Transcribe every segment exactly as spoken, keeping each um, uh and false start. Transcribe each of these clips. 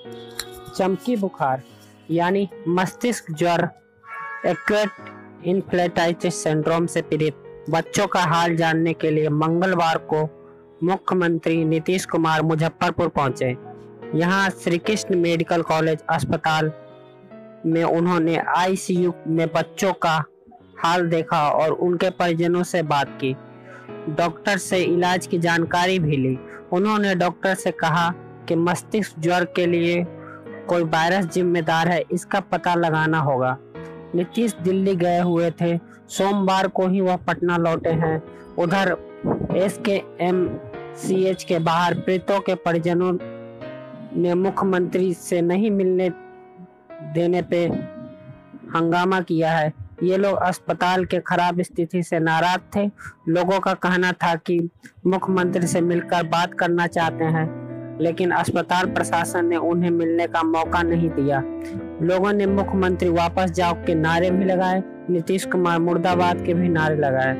चमकी बुखार यानी मस्तिष्क ज्वर एक्यूट इन्फ्लेटाइटिस सिंड्रोम से पीड़ित बच्चों का हाल जानने के लिए मंगलवार को मुख्यमंत्री नीतीश कुमार मुजफ्फरपुर पहुंचे। यहां श्री कृष्ण मेडिकल कॉलेज अस्पताल में उन्होंने आईसीयू में बच्चों का हाल देखा और उनके परिजनों से बात की। डॉक्टर से इलाज की जानकारी भी ली। उन्होंने डॉक्टर से कहा कि मस्तिष्क ज्वर के लिए कोई वायरस जिम्मेदार है, इसका पता लगाना होगा। नीतीश दिल्ली गए हुए थे, सोमवार को ही वह पटना लौटे हैं। उधर एसकेएमसीएच के बाहर पीड़ितों के परिजनों ने मुख्यमंत्री से नहीं मिलने देने पे हंगामा किया है। ये लोग अस्पताल के खराब स्थिति से नाराज थे। लोगों का कहना था कि मुख्यमंत्री से मिलकर बात करना चाहते हैं, लेकिन अस्पताल प्रशासन ने उन्हें मिलने का मौका नहीं दिया। लोगों ने मुख्यमंत्री वापस जाओ के नारे भी लगाए, नीतीश कुमार मुर्दाबाद के भी नारे लगाए।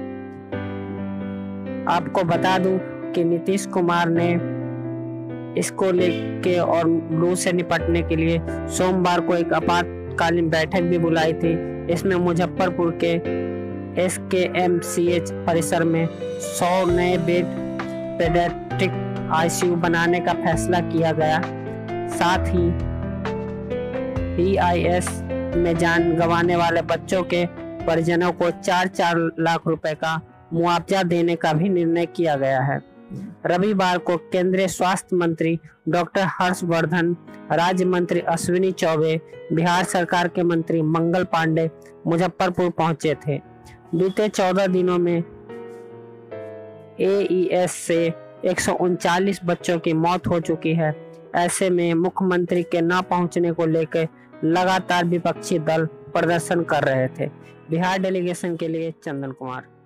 आपको बता दूं कि नीतीश कुमार ने इसको लेके और लू से निपटने के लिए सोमवार को एक आपातकालीन बैठक भी बुलाई थी। इसमें मुजफ्फरपुर के एसकेएमसीएच परिसर में सौ नए बेड पेडियाट्रिक आईसीयू बनाने का फैसला किया गया। साथ ही पीआईएस में जान गंवाने वाले बच्चों के परिजनों को चार चार लाख रुपए का मुआवजा देने का भी निर्णय किया गया है। रविवार को केंद्रीय स्वास्थ्य मंत्री डॉक्टर हर्षवर्धन, राज्य मंत्री अश्विनी चौबे, बिहार सरकार के मंत्री मंगल पांडे मुजफ्फरपुर पहुंचे थे। बीते चौदह दिनों में एईएस से एक सौ उनचालीस बच्चों की मौत हो चुकी है। ऐसे में मुख्यमंत्री के न पहुंचने को लेकर लगातार विपक्षी दल प्रदर्शन कर रहे थे। बिहार डेलीगेशन के लिए चंदन कुमार।